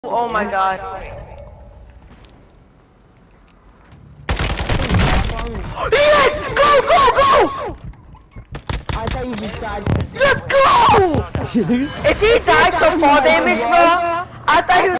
Oh my god. Yes! Go, go, go! I thought you just died. Let's go! If he died to fall damage, bro, I thought he was